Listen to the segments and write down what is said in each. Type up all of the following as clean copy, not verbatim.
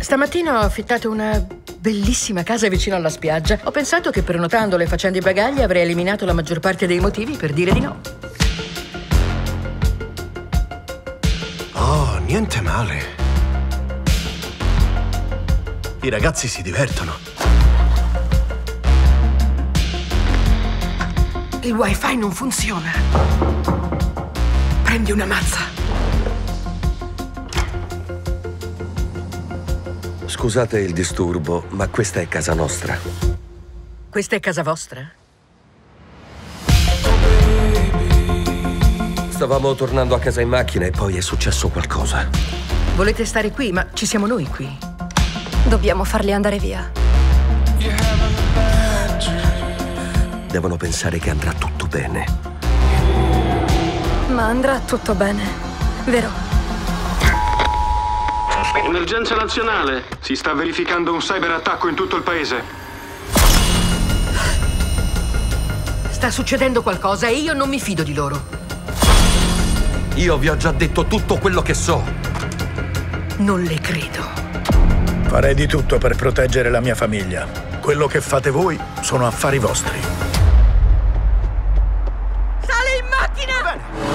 Stamattina ho affittato una bellissima casa vicino alla spiaggia. Ho pensato che prenotandolo e facendo i bagagli avrei eliminato la maggior parte dei motivi per dire di no. Oh, niente male. I ragazzi si divertono. Il wifi non funziona. Prendi una mazza. Scusate il disturbo, ma questa è casa nostra. Questa è casa vostra? Stavamo tornando a casa in macchina e poi è successo qualcosa. Volete stare qui? Ma ci siamo noi qui. Dobbiamo farli andare via. Devono pensare che andrà tutto bene. Ma andrà tutto bene, vero? Emergenza nazionale. Si sta verificando un cyberattacco in tutto il paese. Sta succedendo qualcosa e io non mi fido di loro. Io vi ho già detto tutto quello che so. Non le credo. Farei di tutto per proteggere la mia famiglia. Quello che fate voi sono affari vostri. Sale in macchina! Bene.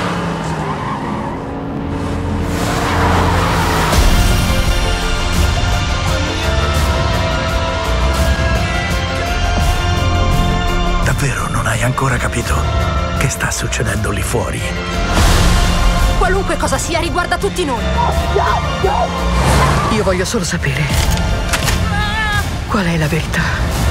Davvero non hai ancora capito che sta succedendo lì fuori? Qualunque cosa sia riguarda tutti noi. Io voglio solo sapere qual è la verità.